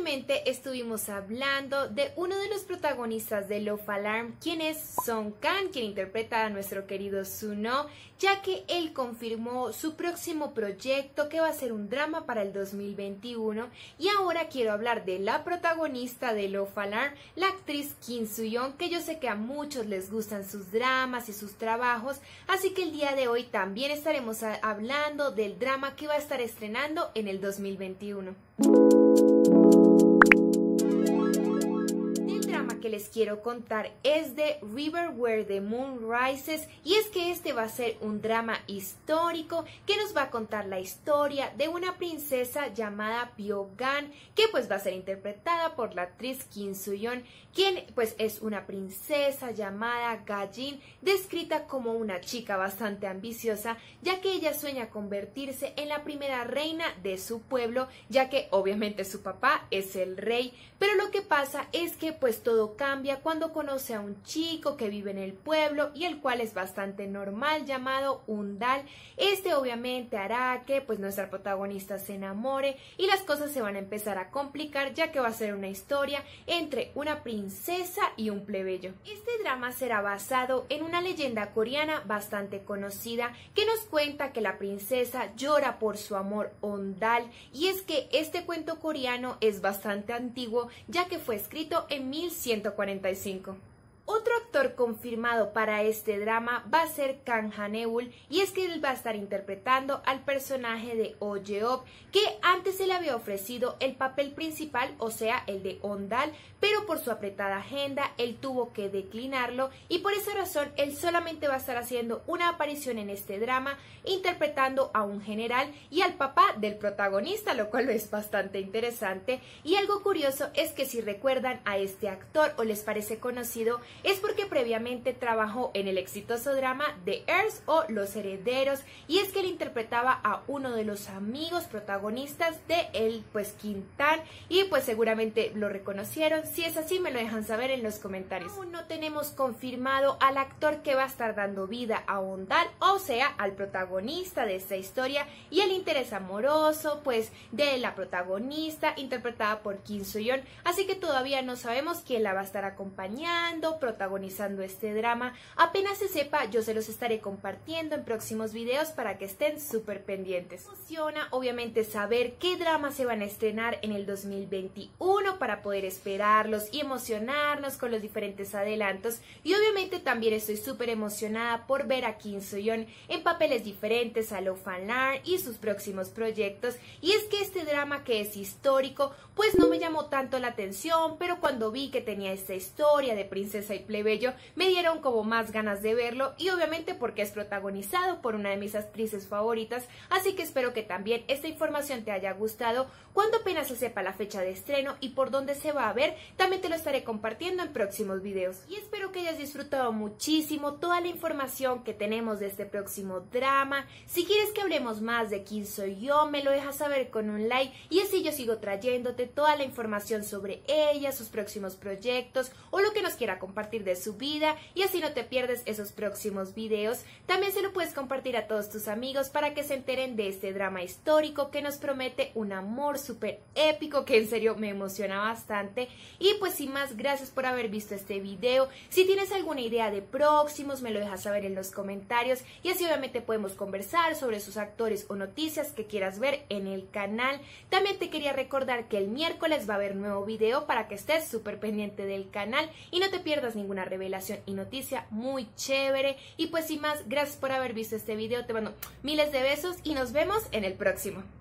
Recientemente estuvimos hablando de uno de los protagonistas de Love Alarm, quien es Song Kang, quien interpreta a nuestro querido Suno, ya que él confirmó su próximo proyecto que va a ser un drama para el 2021. Y ahora quiero hablar de la protagonista de Love Alarm, la actriz Kim Soo-yeon, que yo sé que a muchos les gustan sus dramas y sus trabajos, así que el día de hoy también estaremos hablando del drama que va a estar estrenando en el 2021. Que les quiero contar es de River Where the Moon Rises, y es que este va a ser un drama histórico que nos va a contar la historia de una princesa llamada Pyo-gan, que pues va a ser interpretada por la actriz Kim Soo-yeon, quien pues es una princesa llamada Ga-jin, descrita como una chica bastante ambiciosa, ya que ella sueña convertirse en la primera reina de su pueblo, ya que obviamente su papá es el rey. Pero lo que pasa es que pues todo cambia cuando conoce a un chico que vive en el pueblo y el cual es bastante normal, llamado Undal. Este obviamente hará que pues nuestra protagonista se enamore y las cosas se van a empezar a complicar, ya que va a ser una historia entre una princesa y un plebeyo. Este drama será basado en una leyenda coreana bastante conocida que nos cuenta que la princesa llora por su amor Undal, y es que este cuento coreano es bastante antiguo, ya que fue escrito en 1145. Otro actor confirmado para este drama va a ser Kang Han-eul, y es que él va a estar interpretando al personaje de Oh Yeop, que antes se le había ofrecido el papel principal, o sea, el de Ondal, pero por su apretada agenda él tuvo que declinarlo, y por esa razón él solamente va a estar haciendo una aparición en este drama, interpretando a un general y al papá del protagonista, lo cual es bastante interesante. Y algo curioso es que si recuerdan a este actor o les parece conocido, es porque previamente trabajó en el exitoso drama The Heirs o Los Herederos, y es que él interpretaba a uno de los amigos protagonistas de él, pues Quintan, y pues seguramente lo reconocieron. Si es así, me lo dejan saber en los comentarios. Aún no tenemos confirmado al actor que va a estar dando vida a Ondal, o sea, al protagonista de esta historia, y el interés amoroso pues de la protagonista interpretada por Kim Soo-yeon, así que todavía no sabemos quién la va a estar acompañando, protagonizando este drama. Apenas se sepa, yo se los estaré compartiendo en próximos videos para que estén súper pendientes. Me emociona obviamente saber qué dramas se van a estrenar en el 2021 para poder esperarlos y emocionarnos con los diferentes adelantos, y obviamente también estoy súper emocionada por ver a Kim Soo-yeon en papeles diferentes a Love Alarm y sus próximos proyectos. Y es que este drama, que es histórico, pues no me llamó tanto la atención, pero cuando vi que tenía esta historia de princesa y plebeyo, me dieron como más ganas de verlo, y obviamente porque es protagonizado por una de mis actrices favoritas, así que espero que también esta información te haya gustado. Cuando apenas se sepa la fecha de estreno y por dónde se va a ver, también te lo estaré compartiendo en próximos videos. Y espero que hayas disfrutado muchísimo toda la información que tenemos de este próximo drama. Si quieres que hablemos más de Kim Soo-yeon, me lo dejas saber con un like, y así yo sigo trayéndote toda la información sobre ella, sus próximos proyectos o lo que nos quiera compartir de su vida, y así no te pierdes esos próximos videos. También se lo puedes compartir a todos tus amigos para que se enteren de este drama histórico que nos promete un amor súper épico, que en serio me emociona bastante. Y pues sin más, gracias por haber visto este video. Si tienes alguna idea de próximos, me lo dejas saber en los comentarios, y así obviamente podemos conversar sobre sus actores o noticias que quieras ver en el canal. También te quería recordar que el miércoles va a haber nuevo video para que estés súper pendiente del canal y no te pierdas ninguna revelación y noticia muy chévere. Y pues sin más, gracias por haber visto este video, te mando miles de besos y nos vemos en el próximo.